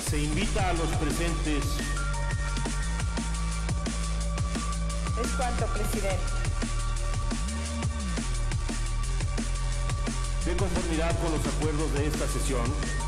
Se invita a los presentes. Es cuanto, presidente. De conformidad con los acuerdos de esta sesión,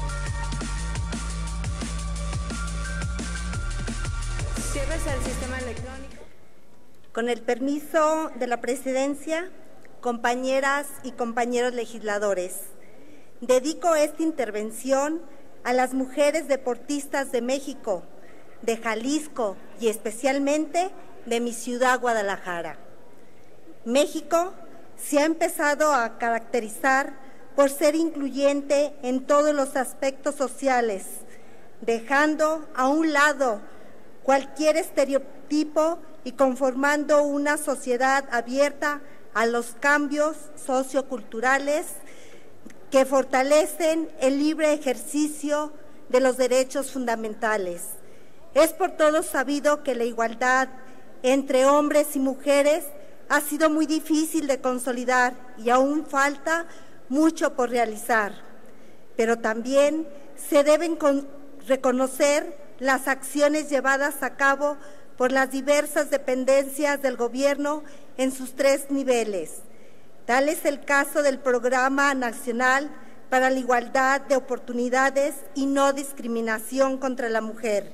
Ciérrese el sistema electrónico. Con el permiso de la presidencia, compañeras y compañeros legisladores, dedico esta intervención a las mujeres deportistas de México, de Jalisco y especialmente de mi ciudad, Guadalajara. México se ha empezado a caracterizar por ser incluyente en todos los aspectos sociales, dejando a un lado cualquier estereotipo y conformando una sociedad abierta a los cambios socioculturales que fortalecen el libre ejercicio de los derechos fundamentales. Es por todos sabido que la igualdad entre hombres y mujeres ha sido muy difícil de consolidar y aún falta mucho por realizar, pero también se deben reconocer las acciones llevadas a cabo por las diversas dependencias del gobierno en sus 3 niveles. Tal es el caso del Programa Nacional para la Igualdad de Oportunidades y No Discriminación contra la Mujer,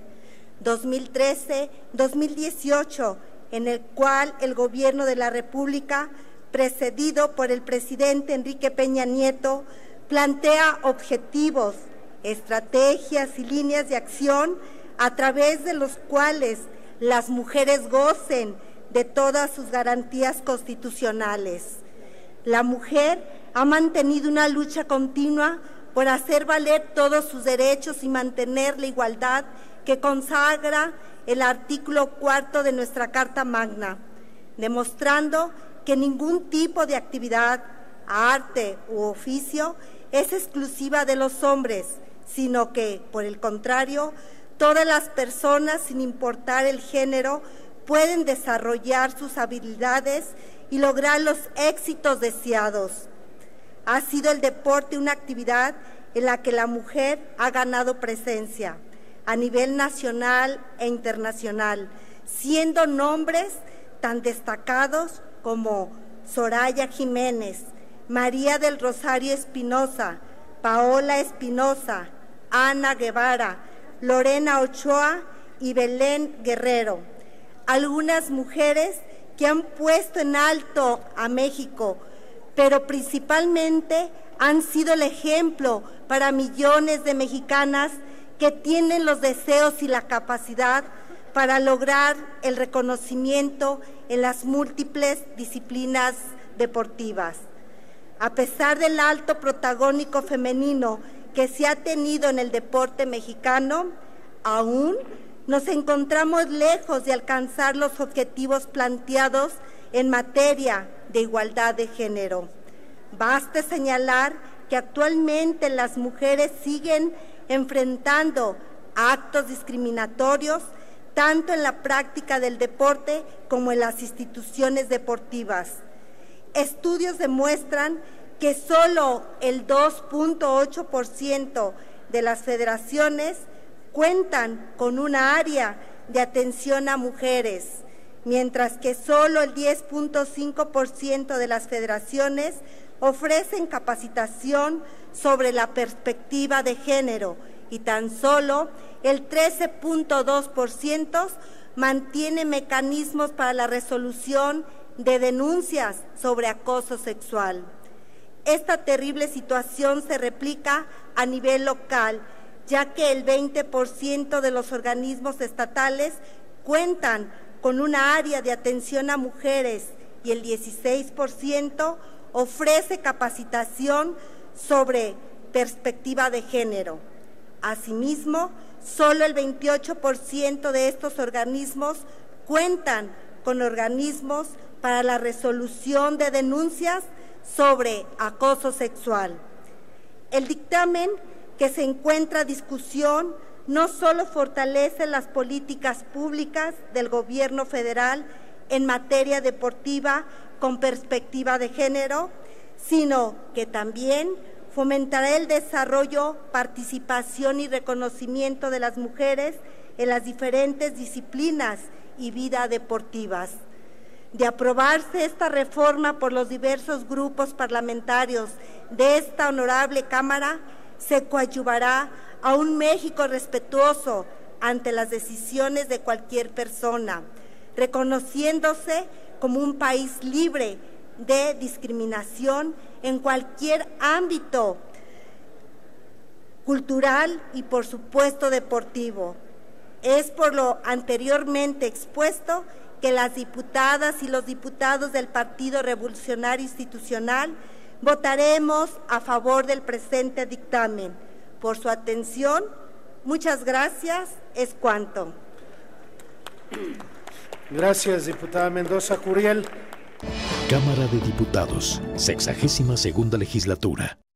2013-2018, en el cual el Gobierno de la República, precedido por el presidente Enrique Peña Nieto, plantea objetivos, estrategias y líneas de acción a través de los cuales las mujeres gocen de todas sus garantías constitucionales. La mujer ha mantenido una lucha continua por hacer valer todos sus derechos y mantener la igualdad que consagra el artículo 4 de nuestra Carta Magna, demostrando que ningún tipo de actividad, arte u oficio es exclusiva de los hombres, sino que, por el contrario, todas las personas, sin importar el género, pueden desarrollar sus habilidades y lograr los éxitos deseados. Ha sido el deporte una actividad en la que la mujer ha ganado presencia a nivel nacional e internacional, siendo nombres tan destacados como Soraya Jiménez, María del Rosario Espinosa, Paola Espinosa, Ana Guevara, Lorena Ochoa y Belén Guerrero. Algunas mujeres que han puesto en alto a México, pero principalmente han sido el ejemplo para millones de mexicanas que tienen los deseos y la capacidad para lograr el reconocimiento en las múltiples disciplinas deportivas. A pesar del alto protagónico femenino que se ha tenido en el deporte mexicano, aún nos encontramos lejos de alcanzar los objetivos planteados en materia de igualdad de género. Basta señalar que actualmente las mujeres siguen enfrentando actos discriminatorios tanto en la práctica del deporte como en las instituciones deportivas. Estudios demuestran que solo el 2.8% de las federaciones cuentan con una área de atención a mujeres, mientras que solo el 10.5% de las federaciones ofrecen capacitación sobre la perspectiva de género y tan solo el 13.2% mantiene mecanismos para la resolución de denuncias sobre acoso sexual. Esta terrible situación se replica a nivel local, ya que el 20% de los organismos estatales cuentan con una área de atención a mujeres y el 16% ofrece capacitación sobre perspectiva de género. Asimismo, solo el 28% de estos organismos cuentan con organismos para la resolución de denuncias sobre acoso sexual. El dictamen que se encuentra a discusión no solo fortalece las políticas públicas del gobierno federal en materia deportiva con perspectiva de género, sino que también fomentará el desarrollo, participación y reconocimiento de las mujeres en las diferentes disciplinas y vida deportivas. De aprobarse esta reforma por los diversos grupos parlamentarios de esta honorable Cámara, se coadyuvará a un México respetuoso ante las decisiones de cualquier persona, reconociéndose como un país libre de discriminación en cualquier ámbito cultural y, por supuesto, deportivo. Es por lo anteriormente expuesto que las diputadas y los diputados del Partido Revolucionario Institucional votaremos a favor del presente dictamen. Por su atención, muchas gracias, es cuanto. Gracias, diputada Mendoza Curiel. Cámara de Diputados, 62ª legislatura.